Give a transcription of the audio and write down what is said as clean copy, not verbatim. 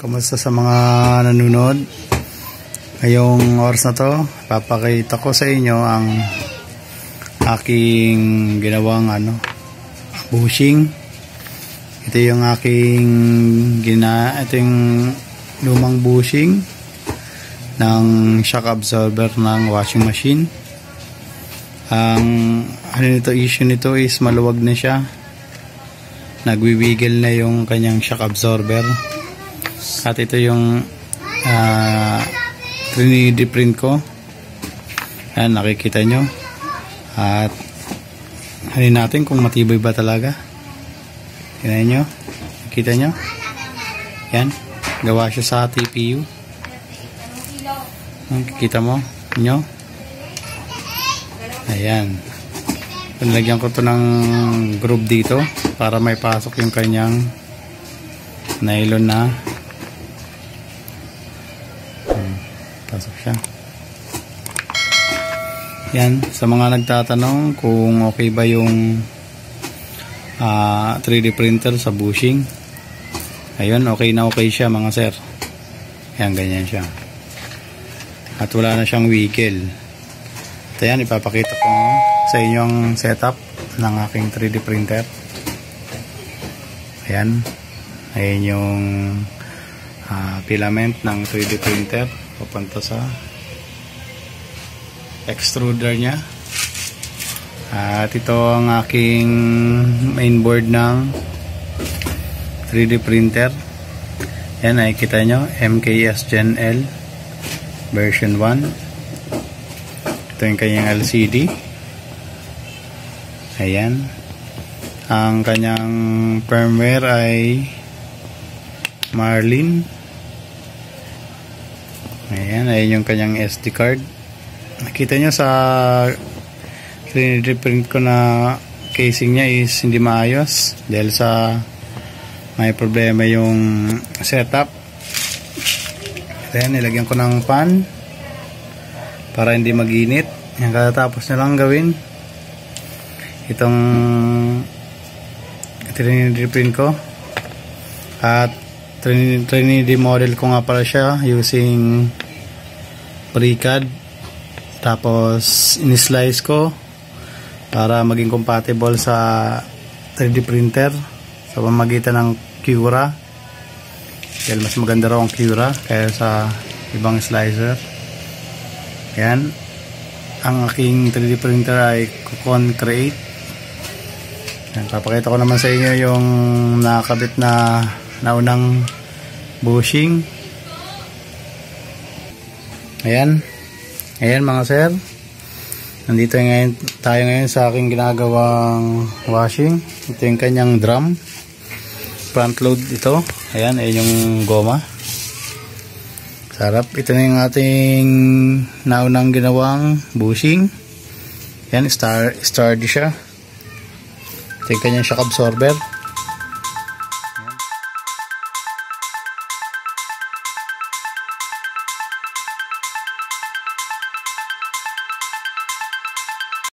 Kamusta sa mga nanonood? Ngayong oras na to, papakita ko sa inyo ang aking ginawang bushing. Ito yung aking ito yung lumang bushing ng shock absorber ng washing machine. Ang issue nito is maluwag na siya. Nagwiwiggle na yung kanyang shock absorber. At ito yung 3D print ko. Ayan, nakikita nyo. At hanin natin kung matibay ba talaga. Tingnan nyo. Nakikita nyo. Yan. Gawa siya sa TPU. Nakikita mo nyo. Ayan. Nilagyan ko to ng groove dito para may pasok yung kanyang nylon na pasok siya. Yan, sa mga nagtatanong kung okay ba yung 3D printer sa bushing, ayun, okay na okay siya mga sir. Yan, ganyan siya at wala na siyang wiggle. Ito yan, ipapakita ko sa inyo ang setup ng aking 3D printer. Ayan. Ayan yung filament ng 3D printer papunta sa extruder nya. At ito ang aking mainboard ng 3D printer. Ayan, nakikita nyo, MKS Gen L version 1. Ito yung kanyang LCD. Ayan. Ang kanyang firmware ay Marlin. Ayan. Ayan yung kanyang SD card. Nakita nyo sa 3D print ko na casing nya is hindi maayos dahil sa may problema yung setup. Ayan. Nilagyan ko ng fan para hindi mag-init. Yan, katatapos na lang gawin itong 3D print ko. At 3D model ko nga pala siya using FreeCAD. Tapos in-slice ko para maging compatible sa 3D printer sa pamamagitan ng Cura. Dahil mas maganda raw ang Cura kaya sa ibang slicer. Yan. Ang aking 3D printer ay Concreate. Yan. Papakita ko naman sa inyo yung nakakabit na naunang bushing. Ayan. Ayan mga sir. Nandito tayo ngayon sa aking ginagawang washing. Ito yung kanyang drum. Front load ito. Ayan. Ayan yung goma. Sarap. Ito na yung ating naunang ginawang bushing. Yan, sturdy siya. Ito yung kanyang shock absorber.